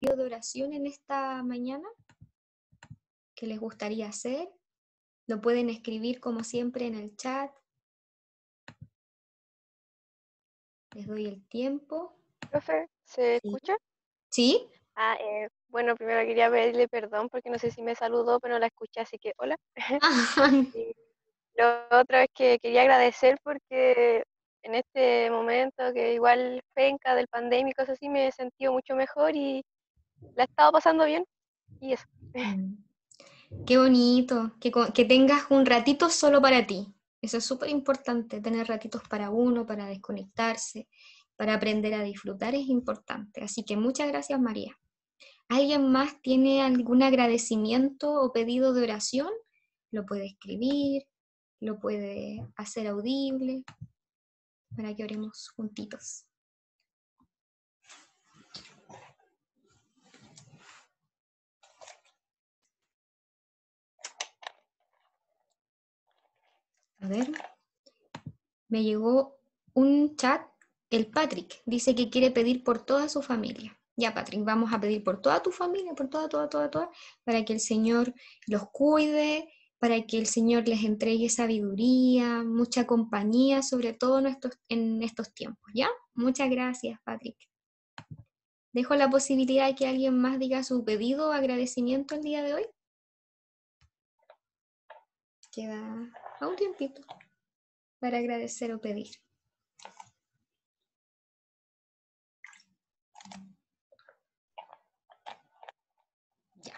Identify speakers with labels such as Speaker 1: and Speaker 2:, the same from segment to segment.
Speaker 1: pedido de oración en esta mañana que les gustaría hacer? Lo pueden escribir como siempre en el chat. Les doy el tiempo.
Speaker 2: Profe, ¿se
Speaker 1: Sí.
Speaker 2: escucha?
Speaker 1: ¿Sí?
Speaker 2: Bueno, primero quería pedirle perdón porque no sé si me saludó, pero no la escuché, así que hola. Y lo otro es que quería agradecer porque en este momento que igual penca del pandemia y cosas así, me he sentido mucho mejor y la he estado pasando bien y eso.
Speaker 1: Qué bonito, que tengas un ratito solo para ti. Eso es súper importante, tener ratitos para uno, para desconectarse, para aprender a disfrutar es importante. Así que muchas gracias, María. ¿Alguien más tiene algún agradecimiento o pedido de oración? Lo puede escribir, lo puede hacer audible, para que oremos juntitos. A ver, me llegó un chat, el Patrick dice que quiere pedir por toda su familia. Ya, Patrick, vamos a pedir por toda tu familia, por toda, para que el Señor los cuide, para que el Señor les entregue sabiduría, mucha compañía, sobre todo en estos tiempos, ¿ya? Muchas gracias, Patrick. Dejo la posibilidad de que alguien más diga su pedido o agradecimiento el día de hoy. Queda a un tiempito para agradecer o pedir. Ya.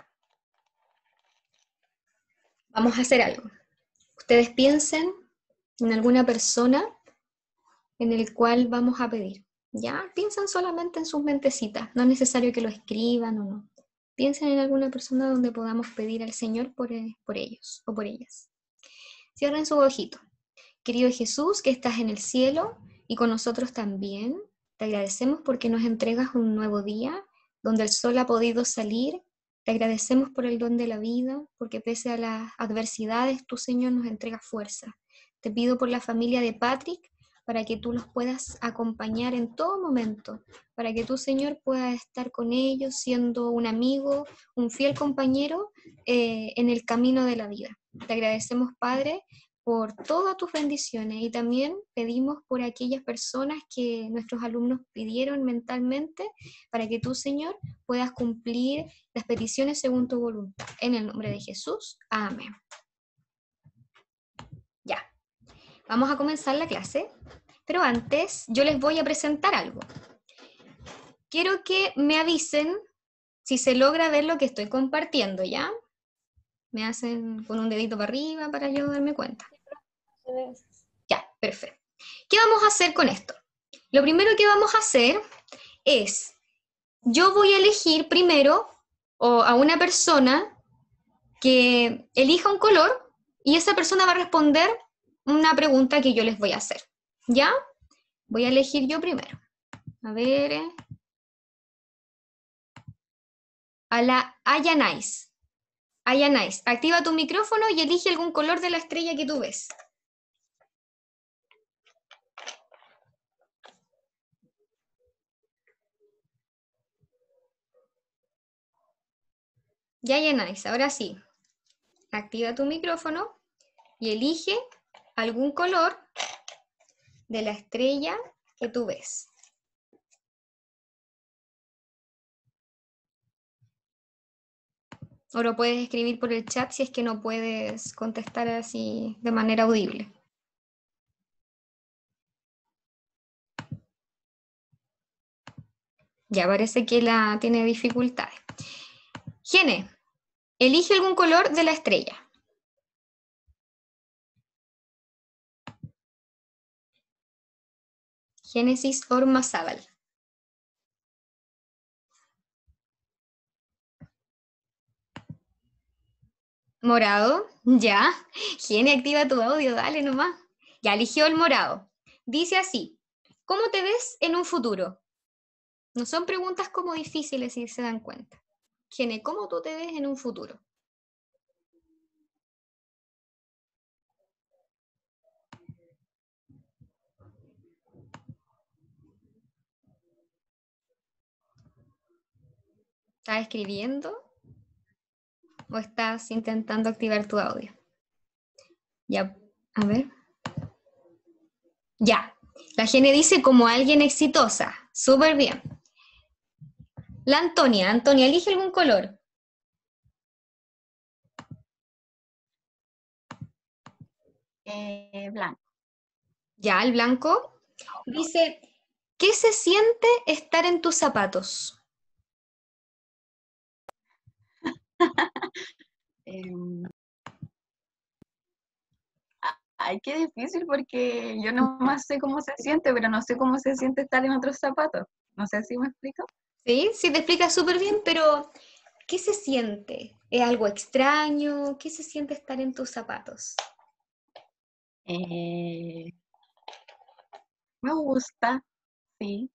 Speaker 1: Vamos a hacer algo. Ustedes piensen en alguna persona en el cual vamos a pedir. Ya, piensen solamente en sus mentecitas. No es necesario que lo escriban o no. Piensen en alguna persona donde podamos pedir al Señor por ellos o por ellas. Cierren su ojito. Querido Jesús, que estás en el cielo y con nosotros también, te agradecemos porque nos entregas un nuevo día donde el sol ha podido salir. Te agradecemos por el don de la vida, porque pese a las adversidades, tú, Señor, nos entregas fuerza. Te pido por la familia de Patrick, para que tú los puedas acompañar en todo momento, para que tú, Señor, puedas estar con ellos siendo un amigo, un fiel compañero en el camino de la vida. Te agradecemos, Padre, por todas tus bendiciones y también pedimos por aquellas personas que nuestros alumnos pidieron mentalmente para que tú, Señor, puedas cumplir las peticiones según tu voluntad. En el nombre de Jesús, amén. Ya, vamos a comenzar la clase, pero antes yo les voy a presentar algo. Quiero que me avisen si se logra ver lo que estoy compartiendo, ¿ya? Me hacen con un dedito para arriba para yo darme cuenta. Ya, perfecto. ¿Qué vamos a hacer con esto? Lo primero que vamos a hacer es, yo voy a elegir primero a una persona que elija un color y esa persona va a responder una pregunta que yo les voy a hacer. ¿Ya? Voy a elegir yo primero. A ver. A la Ayanais. Ayanais, activa tu micrófono y elige algún color de la estrella que tú ves. Ya, Ayanais, ahora sí. Activa tu micrófono y elige algún color de la estrella que tú ves. O lo puedes escribir por el chat si es que no puedes contestar así de manera audible. Ya parece que la tiene dificultades. Gene, elige algún color de la estrella. Génesis Ormazábal. Morado, ya. Gene, activa tu audio, dale nomás. Ya eligió el morado. Dice así, ¿cómo te ves en un futuro? No son preguntas como difíciles si se dan cuenta. Gene, ¿cómo tú te ves en un futuro? ¿Estás escribiendo o estás intentando activar tu audio? Ya, a ver. Ya. La Gene dice como alguien exitosa. Súper bien. La Antonia. Antonia, elige algún color.
Speaker 3: Blanco.
Speaker 1: Ya, el blanco. Dice, ¿qué se siente estar en tus zapatos?
Speaker 3: Ay, qué difícil porque yo nomás sé cómo se siente, pero no sé cómo se siente estar en otros zapatos. No sé si me explico.
Speaker 1: Sí, sí te explicas súper bien, pero ¿qué se siente? ¿Es algo extraño? ¿Qué se siente estar en tus zapatos?
Speaker 3: Me gusta, sí.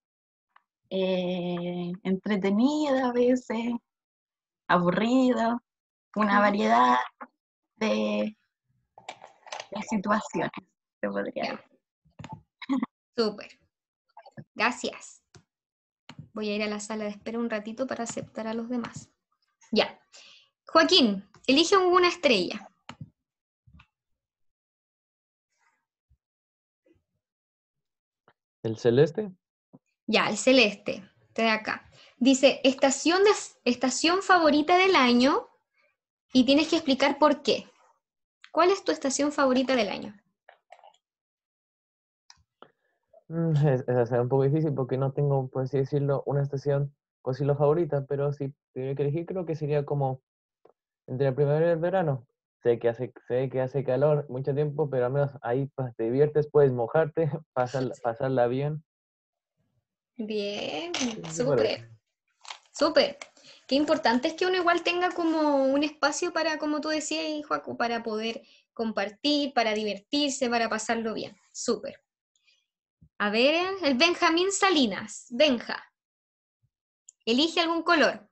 Speaker 3: Entretenida a veces, aburrido, una variedad de situaciones, se podría
Speaker 1: Ya,
Speaker 3: decir.
Speaker 1: súper. Gracias. Voy a ir a la sala de espera un ratito para aceptar a los demás. Ya. Joaquín, elige una estrella.
Speaker 4: ¿El celeste?
Speaker 1: Ya, el celeste. Este de acá. Dice, estación favorita del año y tienes que explicar por qué. ¿Cuál es tu estación favorita del año?
Speaker 4: Esa un poco difícil porque no tengo, por así decirlo, una estación, por decirlo, favorita, pero si tuviera que elegir, creo que sería como entre el primavera y el verano. Sé que hace calor mucho tiempo, pero al menos ahí pues, te diviertes, puedes mojarte, pasarla bien.
Speaker 1: Bien,
Speaker 4: ¿Qué te parece?
Speaker 1: súper, súper. Qué importante es que uno igual tenga como un espacio para, como tú decías, Joaco, para poder compartir, para divertirse, para pasarlo bien. Súper. A ver, el Benjamín Salinas. Benja, elige algún color.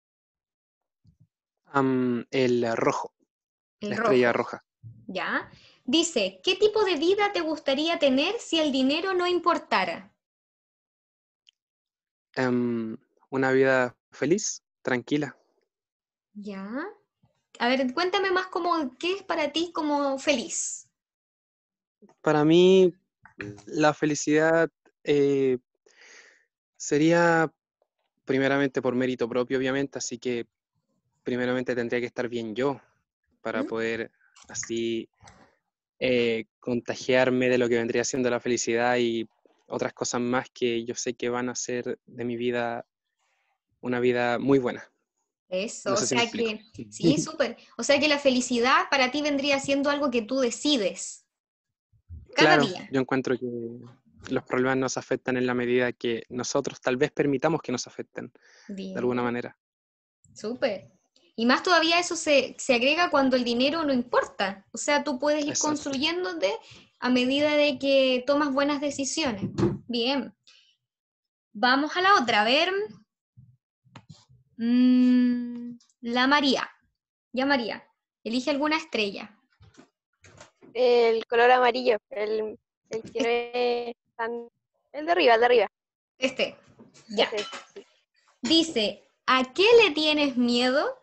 Speaker 5: El rojo,
Speaker 1: El
Speaker 5: la estrella
Speaker 1: rojo.
Speaker 5: roja.
Speaker 1: ¿Ya? Dice, ¿qué tipo de vida te gustaría tener si el dinero no importara?
Speaker 5: Una vida feliz, tranquila.
Speaker 1: ¿Ya? A ver, cuéntame más como, ¿qué es para ti como feliz?
Speaker 5: Para mí, la felicidad eh, sería primeramente por mérito propio, obviamente, así que primeramente tendría que estar bien yo para
Speaker 1: ¿Mm?
Speaker 5: poder así contagiarme de lo que vendría siendo la felicidad y otras cosas más que yo sé que van a hacer de mi vida una vida muy buena.
Speaker 1: Eso,
Speaker 5: No
Speaker 1: o
Speaker 5: sé si me
Speaker 1: sea
Speaker 5: explico.
Speaker 1: que, sí, súper. O sea que la felicidad para ti vendría siendo algo que tú decides cada
Speaker 5: Claro,
Speaker 1: día.
Speaker 5: yo encuentro que los problemas nos afectan en la medida que nosotros tal vez permitamos que nos afecten de alguna
Speaker 1: Bien,
Speaker 5: manera.
Speaker 1: súper. Y más todavía eso se agrega cuando el dinero no importa. O sea, tú puedes ir
Speaker 5: Exacto.
Speaker 1: construyéndote a medida de que tomas buenas decisiones. Bien. Vamos a la otra. A ver. La María. Ya María. Elige alguna estrella.
Speaker 2: El color amarillo, el que no es tan... El de arriba, el de arriba.
Speaker 1: Este. Ya.
Speaker 2: Ese, sí.
Speaker 1: Dice, ¿a qué le tienes miedo?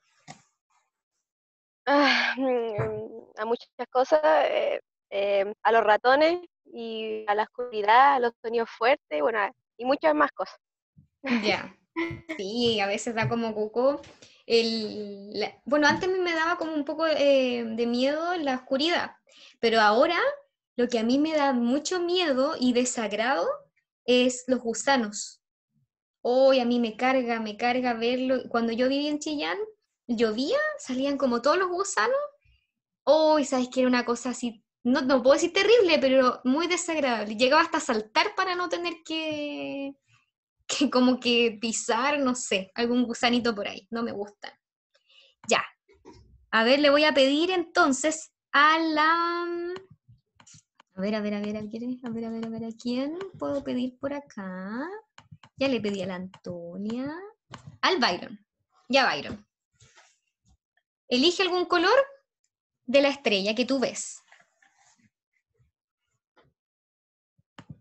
Speaker 2: A muchas cosas, a los ratones y a la oscuridad, a los sonidos fuertes, bueno, y muchas más cosas.
Speaker 1: Ya. Sí, a veces da como cuco. Bueno, antes me daba como un poco de miedo la oscuridad, pero ahora lo que a mí me da mucho miedo y desagrado es los gusanos. Hoy a mí me carga verlo. Cuando yo vivía en Chillán, llovía, salían como todos los gusanos. Hoy, ¿sabes que era una cosa así? No, no puedo decir terrible, pero muy desagradable. Llegaba hasta a saltar para no tener que como que pisar, no sé, algún gusanito por ahí. No me gusta. Ya. A ver, le voy a pedir entonces a la... ¿a quién puedo pedir por acá? Ya le pedí a la Antonia. Al Byron. Ya, Byron. Elige algún color de la estrella que tú ves.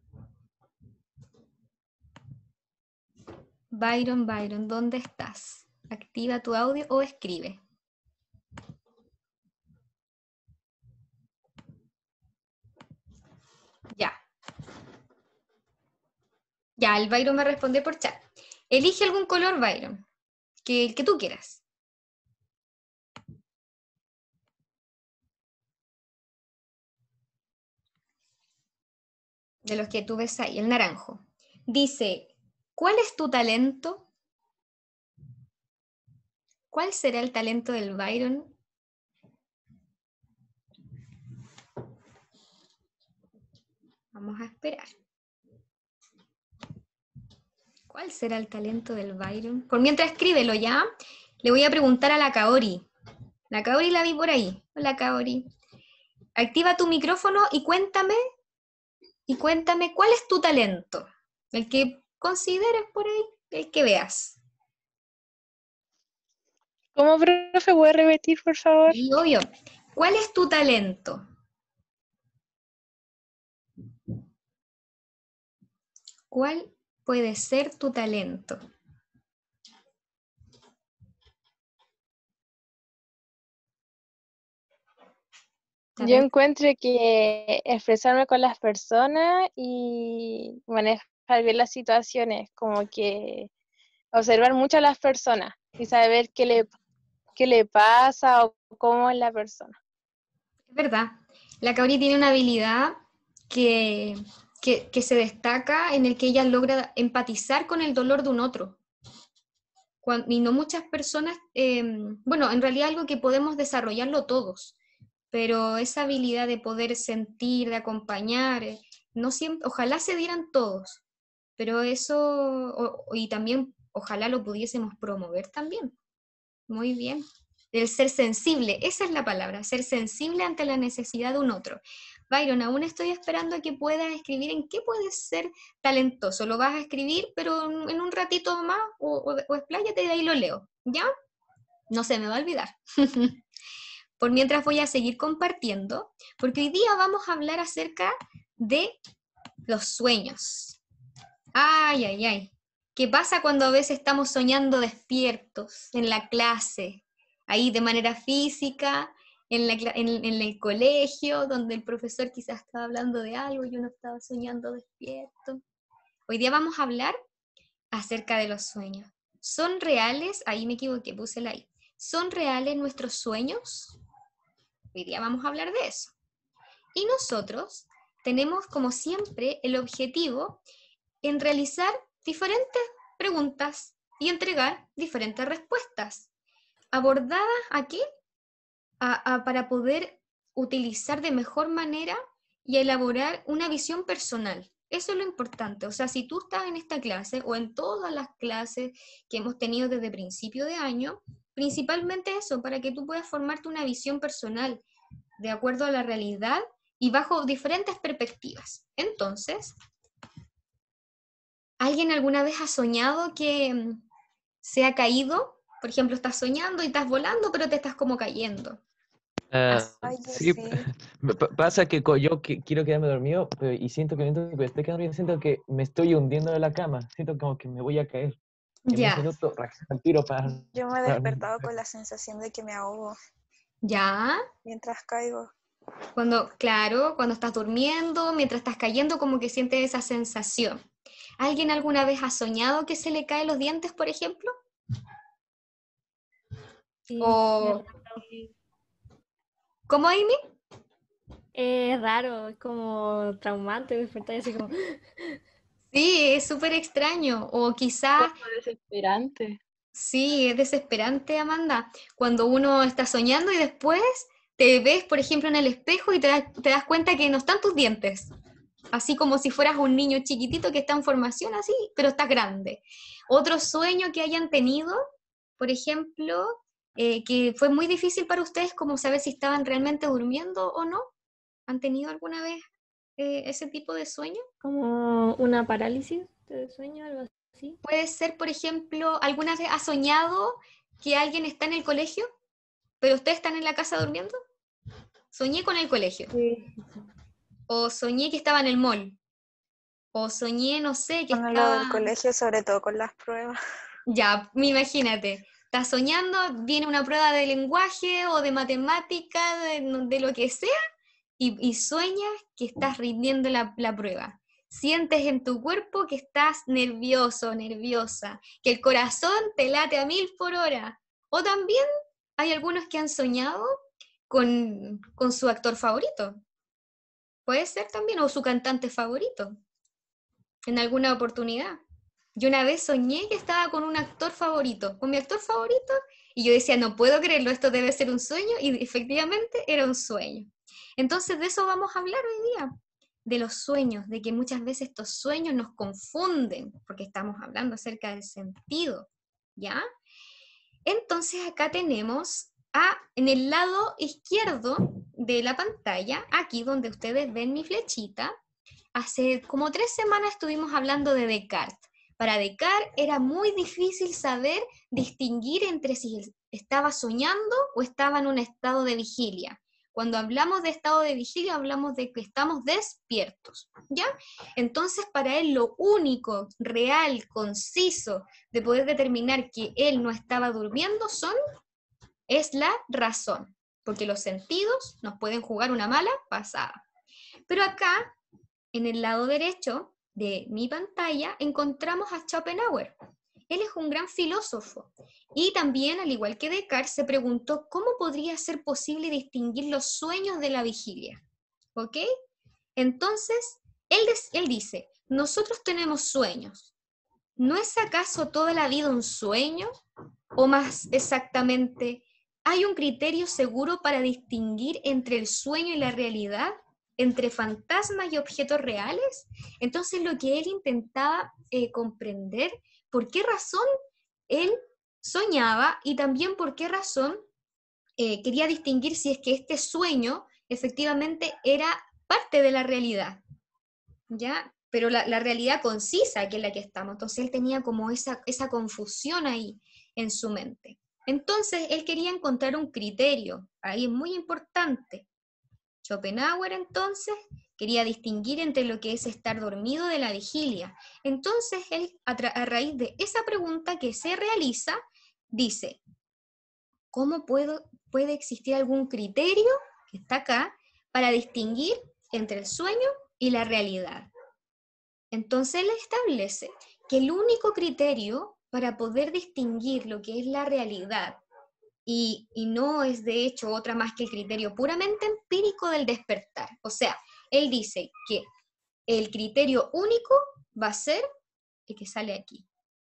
Speaker 1: Byron, ¿dónde estás? Activa tu audio o escribe. Ya. Ya, el Byron me responde por chat. Elige algún color, Byron, el que tú quieras. De los que tú ves ahí, el naranjo. Dice, ¿cuál es tu talento? ¿Cuál será el talento del Byron? Vamos a esperar. ¿Cuál será el talento del Byron? Por mientras escríbelo ya, le voy a preguntar a la Kaori. La Kaori la vi por ahí. Hola, Kaori. Activa tu micrófono y cuéntame cuál es tu talento. El que consideres por ahí, el que veas.
Speaker 2: ¿Cómo, profe? ¿Puede repetir, por favor?
Speaker 1: Y obvio, ¿cuál es tu talento? ¿Cuál puede ser tu talento?
Speaker 2: Yo encuentro que expresarme con las personas y manejar bien las situaciones, como que observar mucho a las personas y saber qué le pasa o cómo es la persona.
Speaker 1: Es verdad, la Kaori tiene una habilidad que se destaca en el que ella logra empatizar con el dolor de un otro. Y no muchas personas, bueno, en realidad algo que podemos desarrollarlo todos, pero esa habilidad de poder sentir, de acompañar, no siempre, ojalá se dieran todos, pero eso, y también ojalá lo pudiésemos promover también. Muy bien. El ser sensible, esa es la palabra, ser sensible ante la necesidad de un otro. Byron, aún estoy esperando a que puedas escribir en qué puedes ser talentoso. Lo vas a escribir, pero en un ratito más, o expláyate y de ahí lo leo, ¿ya? No se me va a olvidar. Por mientras voy a seguir compartiendo, porque hoy día vamos a hablar acerca de los sueños. Ay, ay, ay. ¿Qué pasa cuando a veces estamos soñando despiertos en la clase? Ahí de manera física, en el colegio, donde el profesor quizás estaba hablando de algo y uno estaba soñando despierto. Hoy día vamos a hablar acerca de los sueños. ¿Son reales? Ahí me equivoqué, puse la I. ¿Son reales nuestros sueños? Hoy día vamos a hablar de eso. Y nosotros tenemos, como siempre, el objetivo en realizar diferentes preguntas y entregar diferentes respuestas. ¿Abordadas aquí? Para poder utilizar de mejor manera y elaborar una visión personal. Eso es lo importante. O sea, si tú estás en esta clase o en todas las clases que hemos tenido desde principio de año, principalmente eso, para que tú puedas formarte una visión personal de acuerdo a la realidad y bajo diferentes perspectivas. Entonces, ¿alguien alguna vez ha soñado que se ha caído? Por ejemplo, estás soñando y estás volando, pero te estás como cayendo.
Speaker 3: Ay,
Speaker 4: Sí,
Speaker 3: sí.
Speaker 4: pasa que yo quiero quedarme dormido y siento que mientras me estoy quedando dormido, siento que me estoy hundiendo de la cama, siento como que me voy a caer. En un
Speaker 1: Ya,
Speaker 4: minuto reacciono al tiro para...
Speaker 3: Yo me he
Speaker 4: para-
Speaker 3: despertado con la sensación de que me ahogo
Speaker 1: ya.
Speaker 3: mientras caigo.
Speaker 1: Claro, cuando estás durmiendo, mientras estás cayendo, como que sientes esa sensación. ¿Alguien alguna vez ha soñado que se le caen los dientes, por ejemplo?
Speaker 6: Sí,
Speaker 1: O,
Speaker 6: sí.
Speaker 1: ¿cómo, Amy?
Speaker 6: Es raro, es como traumante despertar y así como...
Speaker 1: Sí, es súper extraño. O quizás,
Speaker 2: Como desesperante.
Speaker 1: sí, es desesperante, Amanda, cuando uno está soñando y después te ves, por ejemplo, en el espejo y te das cuenta que no están tus dientes. Así como si fueras un niño chiquitito que está en formación así, pero estás grande. Otro sueño que hayan tenido, por ejemplo, que fue muy difícil para ustedes, como saber si estaban realmente durmiendo o no. ¿Han tenido alguna vez ese tipo de sueño?
Speaker 6: Como una parálisis de sueño, algo así.
Speaker 1: Puede ser, por ejemplo, ¿alguna vez ha soñado que alguien está en el colegio, pero ustedes están en la casa durmiendo? Soñé con el colegio.
Speaker 6: Sí.
Speaker 1: O soñé que estaba en el mall. O soñé, no sé, que
Speaker 3: Con lo
Speaker 1: estaba...
Speaker 3: del colegio, sobre todo con las pruebas.
Speaker 1: Ya, imagínate. Estás soñando, viene una prueba de lenguaje o de matemática, de lo que sea, y sueñas que estás rindiendo la prueba. Sientes en tu cuerpo que estás nervioso, nerviosa, que el corazón te late a 1000 por hora. O también hay algunos que han soñado con su actor favorito. Puede ser también, o su cantante favorito, en alguna oportunidad. Yo una vez soñé que estaba con un actor favorito, con mi actor favorito, y yo decía, no puedo creerlo, esto debe ser un sueño, y efectivamente era un sueño. Entonces de eso vamos a hablar hoy día, de los sueños, de que muchas veces estos sueños nos confunden, porque estamos hablando acerca del sentido, ¿ya? Entonces acá tenemos en el lado izquierdo de la pantalla, aquí donde ustedes ven mi flechita, hace como 3 semanas estuvimos hablando de Descartes. Para Descartes era muy difícil saber distinguir entre si estaba soñando o estaba en un estado de vigilia. Cuando hablamos de estado de vigilia, hablamos de que estamos despiertos, ¿ya? Entonces, para él lo único, real, conciso, de poder determinar que él no estaba durmiendo es la razón, porque los sentidos nos pueden jugar una mala pasada. Pero acá, en el lado derecho de mi pantalla, encontramos a Schopenhauer. Él es un gran filósofo y también, al igual que Descartes, se preguntó cómo podría ser posible distinguir los sueños de la vigilia. ¿Ok? Entonces, él dice, nosotros tenemos sueños. ¿No es acaso toda la vida un sueño? O más exactamente, ¿hay un criterio seguro para distinguir entre el sueño y la realidad? ¿Entre fantasmas y objetos reales? Entonces lo que él intentaba comprender, por qué razón él soñaba y también por qué razón quería distinguir si es que este sueño efectivamente era parte de la realidad, ¿ya? Pero la realidad concisa, que es la que estamos. Entonces él tenía como esa confusión ahí en su mente. Entonces él quería encontrar un criterio, ahí es muy importante. Schopenhauer entonces quería distinguir entre lo que es estar dormido de la vigilia. Entonces él, a raíz de esa pregunta que se realiza, dice, ¿cómo puede existir algún criterio, que está acá, para distinguir entre el sueño y la realidad? Entonces él establece que el único criterio para poder distinguir lo que es la realidad, y no es de hecho otra más que el criterio puramente empírico del despertar. O sea, él dice que el criterio único va a ser el que sale aquí,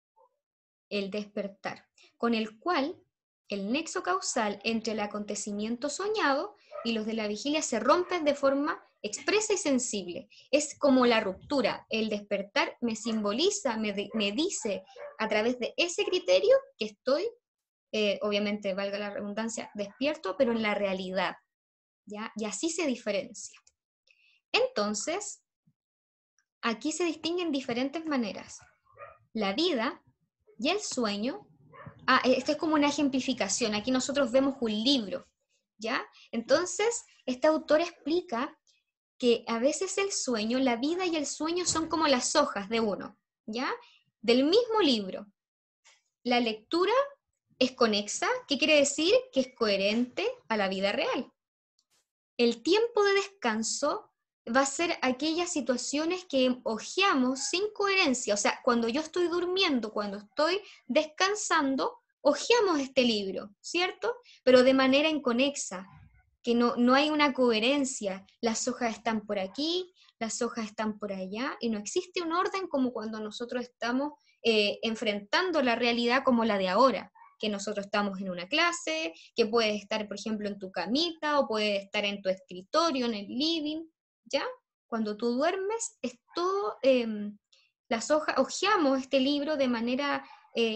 Speaker 1: el despertar, con el cual el nexo causal entre el acontecimiento soñado y los de la vigilia se rompen de forma expresa y sensible. Es como la ruptura. El despertar me simboliza, me dice a través de ese criterio que estoy, obviamente, valga la redundancia, despierto, pero en la realidad, ¿ya? Y así se diferencia. Entonces, aquí se distinguen diferentes maneras. La vida y el sueño. Esto es como una ejemplificación. Aquí nosotros vemos un libro, ¿ya? Entonces, este autor explica que a veces el sueño, la vida y el sueño son como las hojas de uno, ¿ya? Del mismo libro. La lectura es conexa, ¿qué quiere decir? Que es coherente a la vida real. El tiempo de descanso va a ser aquellas situaciones que hojeamos sin coherencia. O sea, cuando yo estoy durmiendo, cuando estoy descansando, hojeamos este libro, ¿cierto? Pero de manera inconexa, que no hay una coherencia. Las hojas están por aquí, las hojas están por allá, y no existe un orden como cuando nosotros estamos enfrentando la realidad como la de ahora, que nosotros estamos en una clase, que puedes estar, por ejemplo, en tu camita, o puedes estar en tu escritorio, en el living, ¿ya? Cuando tú duermes, es todo, las hojas, hojeamos este libro de manera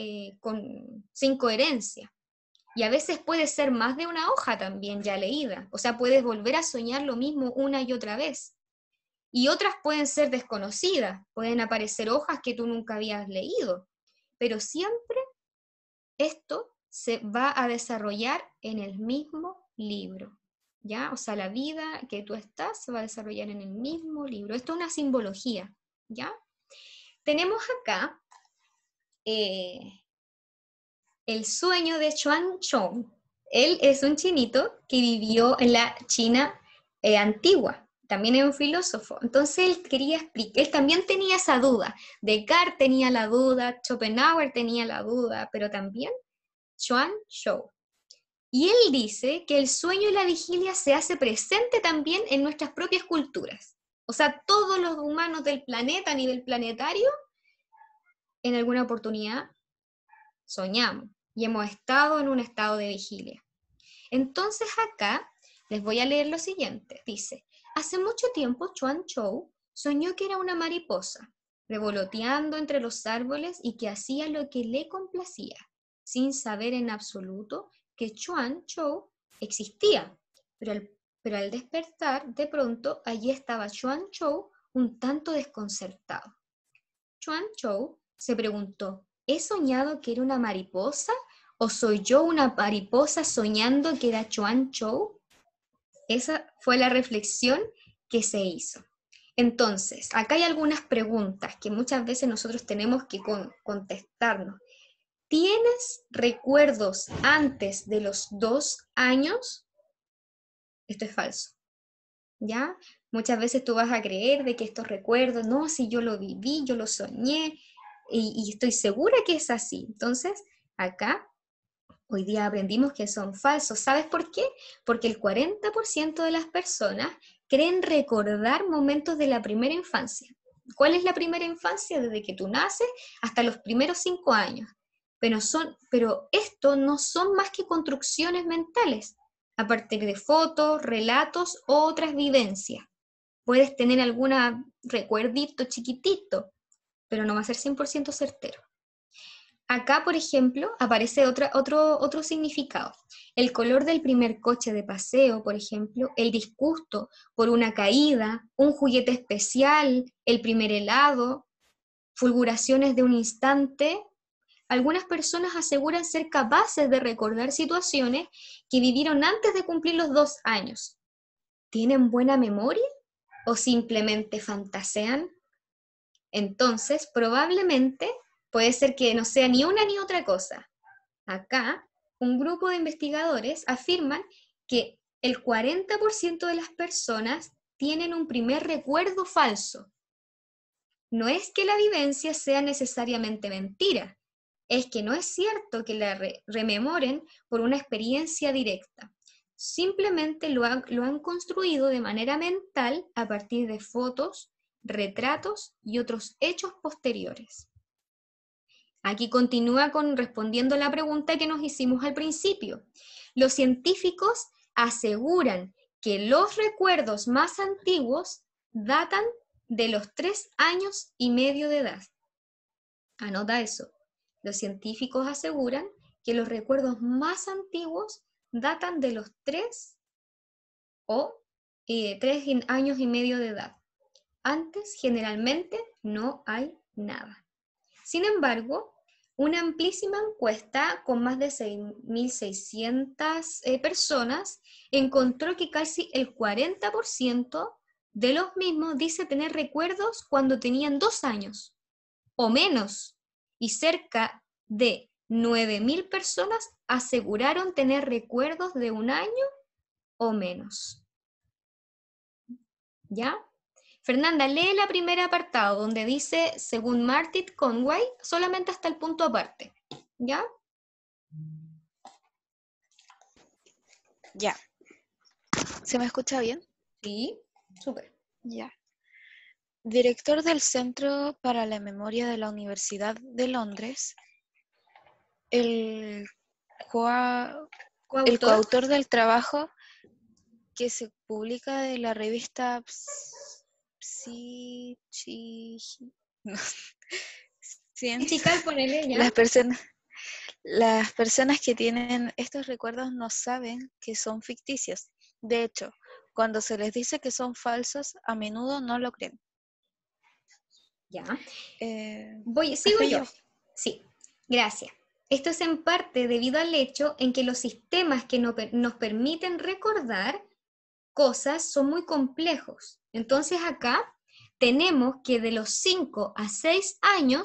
Speaker 1: sin coherencia. Y a veces puede ser más de una hoja también ya leída. O sea, puedes volver a soñar lo mismo una y otra vez. Y otras pueden ser desconocidas, pueden aparecer hojas que tú nunca habías leído. Pero siempre esto se va a desarrollar en el mismo libro, ¿ya? O sea, la vida que tú estás se va a desarrollar en el mismo libro. Esto es una simbología, ¿ya? Tenemos acá el sueño de Chuan Chou. Él es un chinito que vivió en la China antigua, también es un filósofo. Entonces él quería explicar, él también tenía esa duda. Descartes tenía la duda, Schopenhauer tenía la duda, pero también Chuan Chou. Y él dice que el sueño y la vigilia se hace presente también en nuestras propias culturas. O sea, todos los humanos del planeta a nivel planetario, en alguna oportunidad, soñamos y hemos estado en un estado de vigilia. Entonces acá les voy a leer lo siguiente. Dice, hace mucho tiempo Chuan Chou soñó que era una mariposa, revoloteando entre los árboles y que hacía lo que le complacía, sin saber en absoluto que Chuan Chou existía. Pero al despertar, de pronto, allí estaba Chuan Chou un tanto desconcertado. Chuan Chou se preguntó, ¿he soñado que era una mariposa? ¿O soy yo una mariposa soñando que era Chuan Chou? Esa fue la reflexión que se hizo. Entonces, acá hay algunas preguntas que muchas veces nosotros tenemos que contestarnos. ¿Tienes recuerdos antes de los 2 años? Esto es falso, ¿ya? Muchas veces tú vas a creer de que estos recuerdos, no, si yo lo viví, yo lo soñé, y estoy segura que es así. Entonces, acá, hoy día aprendimos que son falsos. ¿Sabes por qué? Porque el 40% de las personas creen recordar momentos de la primera infancia. ¿Cuál es la primera infancia? Desde que tú naces hasta los primeros 5 años. Pero esto no son más que construcciones mentales, a partir de fotos, relatos o otras vivencias. Puedes tener algún recuerdito chiquitito, pero no va a ser 100% certero. Acá, por ejemplo, aparece otro significado. El color del primer coche de paseo, por ejemplo, el disgusto por una caída, un juguete especial, el primer helado, fulguraciones de un instante. Algunas personas aseguran ser capaces de recordar situaciones que vivieron antes de cumplir los 2 años. ¿Tienen buena memoria o simplemente fantasean? Entonces, probablemente puede ser que no sea ni una ni otra cosa. Acá, un grupo de investigadores afirman que el 40% de las personas tienen un primer recuerdo falso. No es que la vivencia sea necesariamente mentira, es que no es cierto que la rememoren por una experiencia directa. Simplemente lo han construido de manera mental a partir de fotos, retratos y otros hechos posteriores. Aquí continúa respondiendo la pregunta que nos hicimos al principio. Los científicos aseguran que los recuerdos más antiguos datan de los 3 años y medio de edad. Anota eso. Los científicos aseguran que los recuerdos más antiguos datan de los 3 años y medio de edad. Antes, generalmente, no hay nada. Sin embargo, una amplísima encuesta con más de 6.600 personas encontró que casi el 40% de los mismos dice tener recuerdos cuando tenían 2 años o menos, y cerca de 9.000 personas aseguraron tener recuerdos de 1 año o menos. ¿Ya? Fernanda, lee el primer apartado donde dice, según Martin Conway, solamente hasta el punto aparte. ¿Ya?
Speaker 7: Ya. ¿Se me escucha bien?
Speaker 1: Sí, súper.
Speaker 7: Ya. Director del Centro para la Memoria de la Universidad de Londres, el coautor del trabajo que se publica de la revista Las personas que tienen estos recuerdos no saben que son ficticios. De hecho, cuando se les dice que son falsos, a menudo no lo creen.
Speaker 1: Ya. ¿Sigo yo?
Speaker 7: yo?
Speaker 1: Sí, gracias. Esto es en parte debido al hecho en que los sistemas que nos permiten recordar cosas son muy complejos. Entonces acá tenemos que de los 5 a 6 años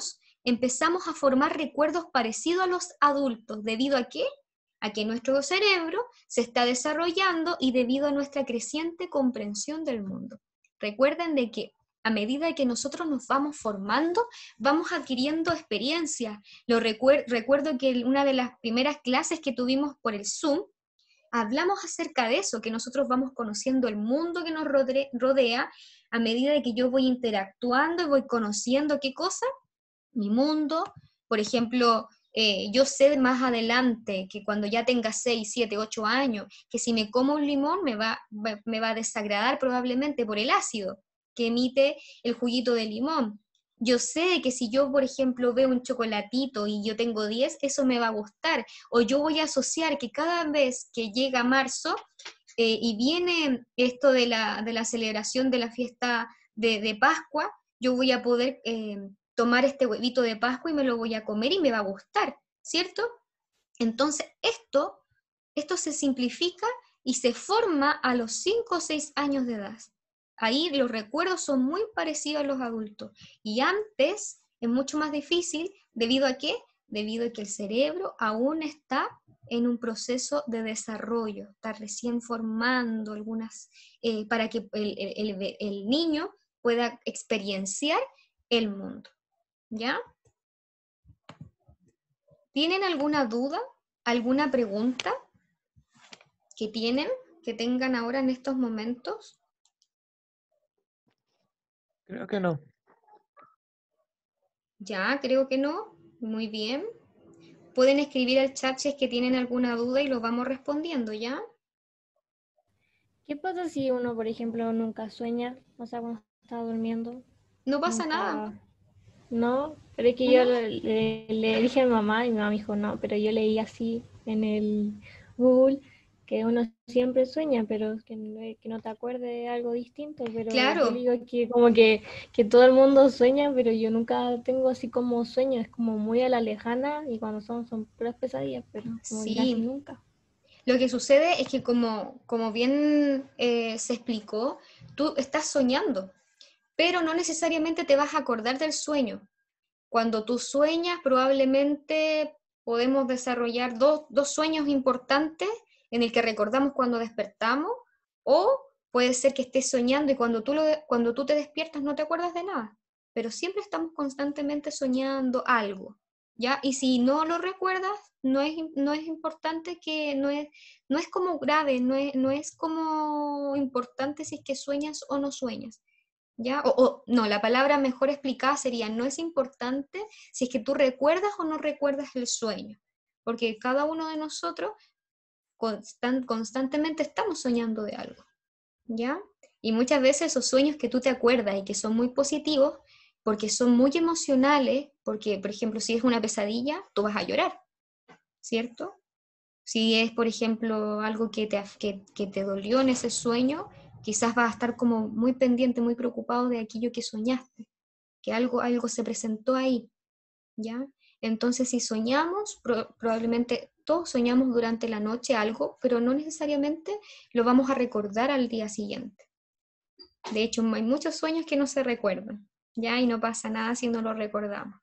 Speaker 1: empezamos a formar recuerdos parecidos a los adultos. ¿Debido a qué? A que nuestro cerebro se está desarrollando y debido a nuestra creciente comprensión del mundo. Recuerden de que a medida que nosotros nos vamos formando, vamos adquiriendo experiencia. Recuerdo que en una de las primeras clases que tuvimos por el Zoom, hablamos acerca de eso, que nosotros vamos conociendo el mundo que nos rodea a medida de que yo voy interactuando y voy conociendo qué cosa, mi mundo. Por ejemplo, yo sé más adelante que cuando ya tenga 6, 7, 8 años, que si me como un limón me va a desagradar probablemente por el ácido que emite el juguito de limón. Yo sé que si yo, por ejemplo, veo un chocolatito y yo tengo 10, eso me va a gustar. O yo voy a asociar que cada vez que llega marzo y viene esto de la celebración de la fiesta de Pascua, yo voy a poder tomar este huevito de Pascua y me lo voy a comer y me va a gustar, ¿cierto? Entonces, esto se simplifica y se forma a los 5 o 6 años de edad. Ahí los recuerdos son muy parecidos a los adultos. Y antes es mucho más difícil, ¿debido a qué? Debido a que el cerebro aún está en un proceso de desarrollo, está recién formando algunas, para que el niño pueda experienciar el mundo. ¿Ya? ¿Tienen alguna duda? ¿Alguna pregunta que tengan ahora en estos momentos?
Speaker 4: Creo que no.
Speaker 1: Ya, creo que no. Muy bien. Pueden escribir al chat si es que tienen alguna duda y lo vamos respondiendo, ¿ya?
Speaker 6: ¿Qué pasa si uno, por ejemplo, nunca sueña? O sea, cuando está durmiendo.
Speaker 1: No pasa nada.
Speaker 6: No, pero es que
Speaker 1: No.
Speaker 6: yo le dije a mi mamá y mi mamá me dijo no, pero yo leí así en el Google que uno siempre sueña, pero que no te acuerdes de algo distinto, pero
Speaker 1: Claro.
Speaker 6: yo le digo que como que todo el mundo sueña, pero yo nunca tengo así como sueño, es como muy a la lejana y cuando son puras pesadillas, pero como que casi
Speaker 1: Sí.
Speaker 6: nunca.
Speaker 1: Lo que sucede es que como bien se explicó, tú estás soñando, pero no necesariamente te vas a acordar del sueño. Cuando tú sueñas, probablemente podemos desarrollar dos sueños importantes en el que recordamos cuando despertamos, o puede ser que estés soñando y cuando tú te despiertas no te acuerdas de nada, pero siempre estamos constantemente soñando algo, ¿ya? Y si no lo recuerdas, no es importante, que no es como grave, no es como importante si es que sueñas o no sueñas. ¿Ya? No, la palabra mejor explicada sería, no es importante si es que tú recuerdas o no recuerdas el sueño, porque cada uno de nosotros constantemente estamos soñando de algo, ¿ya? Y muchas veces esos sueños que tú te acuerdas y que son muy positivos, porque son muy emocionales, porque, por ejemplo, si es una pesadilla, tú vas a llorar, ¿cierto? Si es, por ejemplo, algo que te dolió en ese sueño, quizás vas a estar como muy pendiente, muy preocupado de aquello que soñaste, que algo se presentó ahí, ¿ya? Entonces, si soñamos, probablemente todos soñamos durante la noche algo, pero no necesariamente lo vamos a recordar al día siguiente. De hecho, hay muchos sueños que no se recuerdan, ¿ya? Y no pasa nada si no lo recordamos.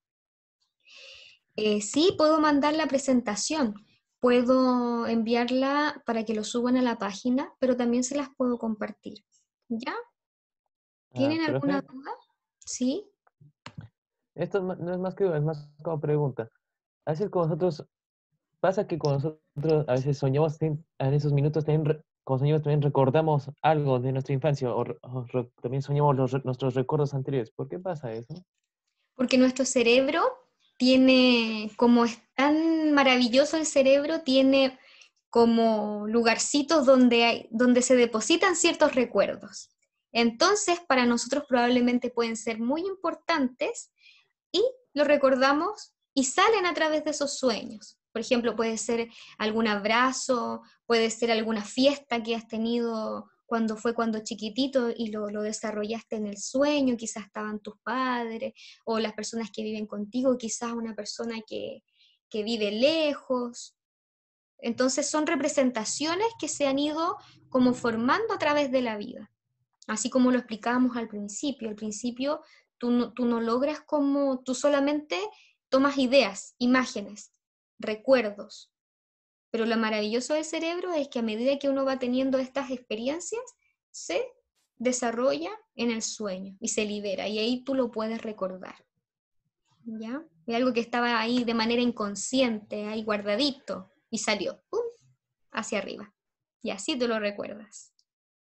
Speaker 1: Sí, puedo mandar la presentación. Puedo enviarla para que lo suban a la página, pero también se las puedo compartir. ¿Ya? ¿Tienen alguna
Speaker 4: Profe,
Speaker 1: duda? ¿Sí?
Speaker 4: esto no es más que duda, es más como pregunta. A veces con nosotros, pasa que con nosotros a veces soñamos, en esos minutos también, con soñamos también recordamos algo de nuestra infancia o también soñamos nuestros recuerdos anteriores. ¿Por qué pasa eso?
Speaker 1: Porque nuestro cerebro tiene, como es tan maravilloso el cerebro, tiene como lugarcitos donde se depositan ciertos recuerdos. Entonces, para nosotros probablemente pueden ser muy importantes y los recordamos y salen a través de esos sueños. Por ejemplo, puede ser algún abrazo, puede ser alguna fiesta que has tenido cuando chiquitito y lo desarrollaste en el sueño, quizás estaban tus padres o las personas que viven contigo, quizás una persona que vive lejos. Entonces son representaciones que se han ido como formando a través de la vida. Así como lo explicábamos al principio. Al principio tú no logras como, tú solamente tomas ideas, imágenes, recuerdos. Pero lo maravilloso del cerebro es que a medida que uno va teniendo estas experiencias, se desarrolla en el sueño y se libera, y ahí tú lo puedes recordar. ¿Ya? Es algo que estaba ahí de manera inconsciente, ahí guardadito, y salió, ¡pum!, hacia arriba. Y así tú lo recuerdas.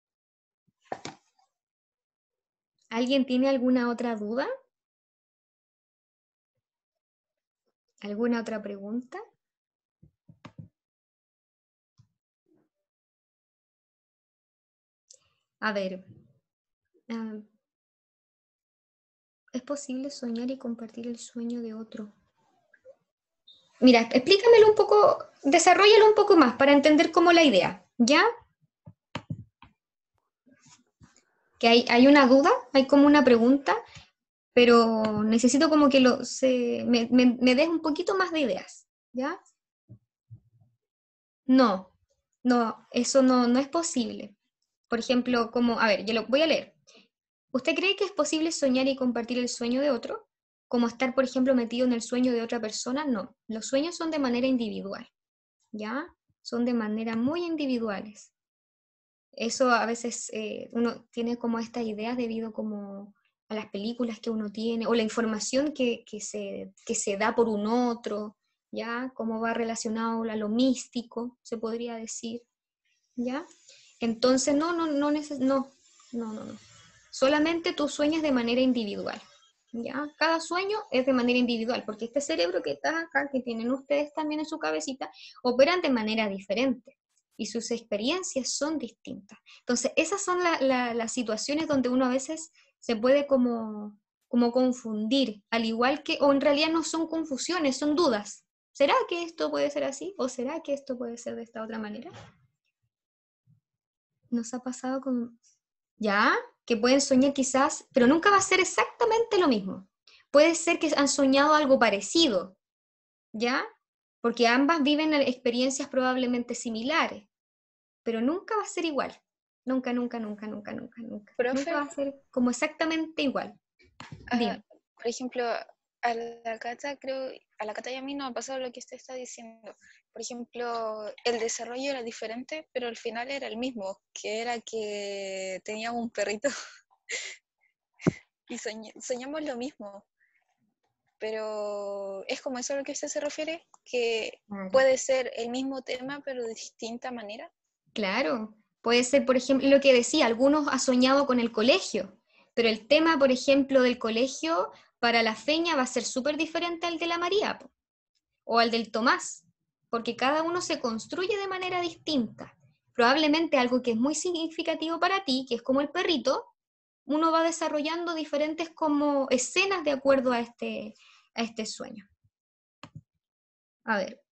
Speaker 1: ¿Alguien tiene alguna otra duda? ¿Alguna otra pregunta? A ver, ¿es posible soñar y compartir el sueño de otro? Mira, explícamelo un poco, desarróllalo un poco más para entender cómo la idea, ¿ya? Que hay una duda, hay como una pregunta, pero necesito como que me des un poquito más de ideas, ¿ya? No, eso no es posible. Por ejemplo, a ver, yo lo voy a leer. ¿Usted cree que es posible soñar y compartir el sueño de otro? Como estar, por ejemplo, metido en el sueño de otra persona. No, los sueños son de manera individual, ¿ya? Son de manera muy individuales. Eso a veces uno tiene como estas ideas debido como a las películas que uno tiene, o la información que se da por un otro, ¿ya? Cómo va relacionado a lo místico, se podría decir, ¿ya? Entonces, no. Solamente tú sueñas de manera individual, ¿ya? Cada sueño es de manera individual, porque este cerebro que está acá, que tienen ustedes también en su cabecita, operan de manera diferente y sus experiencias son distintas. Entonces, esas son las situaciones donde uno a veces se puede como confundir, al igual que, o en realidad no son confusiones, son dudas. ¿Será que esto puede ser así? ¿O será que esto puede ser de esta otra manera? ¿Nos ha pasado con...? ¿Ya? Que pueden soñar quizás, pero nunca va a ser exactamente lo mismo. Puede ser que han soñado algo parecido, ¿ya? Porque ambas viven experiencias probablemente similares, pero nunca va a ser igual. Nunca.
Speaker 7: Profe,
Speaker 1: Nunca va a ser como exactamente igual. Dime.
Speaker 7: por ejemplo, a la Cata y a mí nos ha pasado lo que usted está diciendo. Por ejemplo, el desarrollo era diferente, pero al final era el mismo, que era que teníamos un perrito y soñamos lo mismo. Pero es como eso a lo que usted se refiere, que puede ser el mismo tema, pero de distinta manera.
Speaker 1: Claro, puede ser, por ejemplo, lo que decía, algunos han soñado con el colegio, pero el tema, por ejemplo, del colegio para la Feña va a ser súper diferente al de la María, o al del Tomás, porque cada uno se construye de manera distinta. Probablemente algo que es muy significativo para ti, que es como el perrito, uno va desarrollando diferentes como escenas de acuerdo a este sueño. A ver.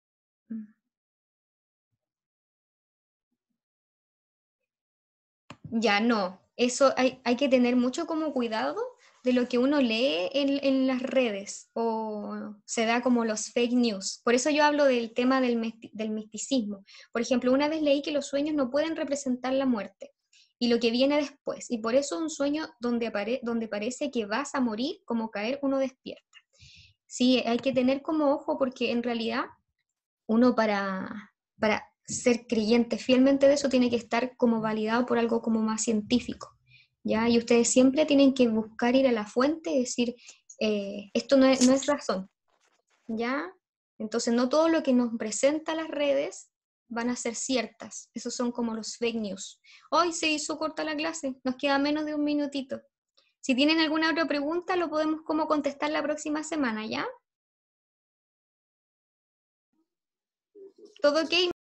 Speaker 1: Ya no, eso hay que tener mucho como cuidado de lo que uno lee en las redes, o se da como los fake news. Por eso yo hablo del tema del misticismo. Por ejemplo, una vez leí que los sueños no pueden representar la muerte y lo que viene después, y por eso un sueño donde parece que vas a morir, como caer, uno despierta. Sí, hay que tener como ojo, porque en realidad uno para ser creyente fielmente de eso tiene que estar como validado por algo como más científico, ¿ya? Y ustedes siempre tienen que buscar ir a la fuente y decir, esto no es razón, ¿ya? Entonces no todo lo que nos presenta las redes van a ser ciertas. Esos son como los fake news. Hoy se hizo corta la clase, nos queda menos de un minutito. Si tienen alguna otra pregunta, lo podemos como contestar la próxima semana, ¿ya? ¿Todo ok?